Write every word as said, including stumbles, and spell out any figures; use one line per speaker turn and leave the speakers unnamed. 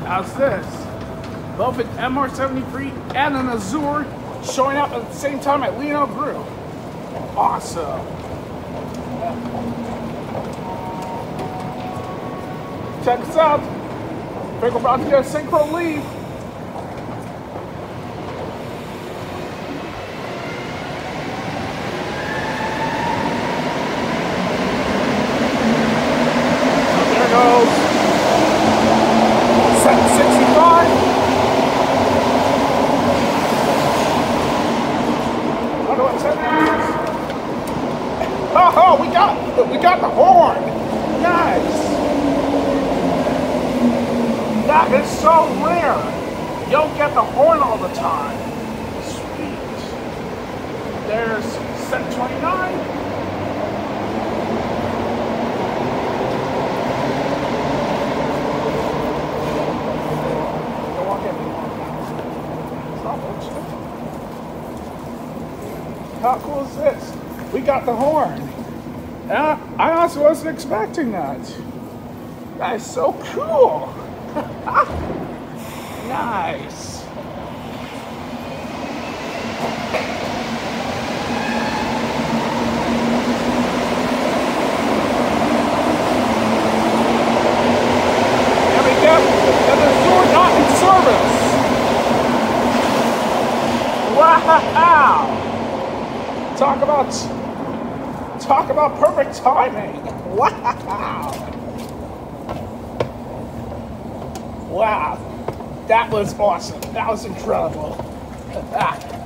How's this? Both an M R seventy-three and an Azur showing up at the same time at Lino Grill. Awesome. Check us out. I think we're about to get a synchro lead. There goes. seven sixty-five. Wonder what that means. Oh, oh, we got we got the horn. Nice. That is so rare. You don't get the horn all the time. Sweet. There's set twenty-nine. Don't want to get me on. Stop bullshit. How cool is this? We got the horn. And I, I honestly wasn't expecting that. That is so cool. Nice. There we go. And the Azur not in service. Wow. Talk about talk about perfect timing. Wow. Wow, that was awesome. That was incredible.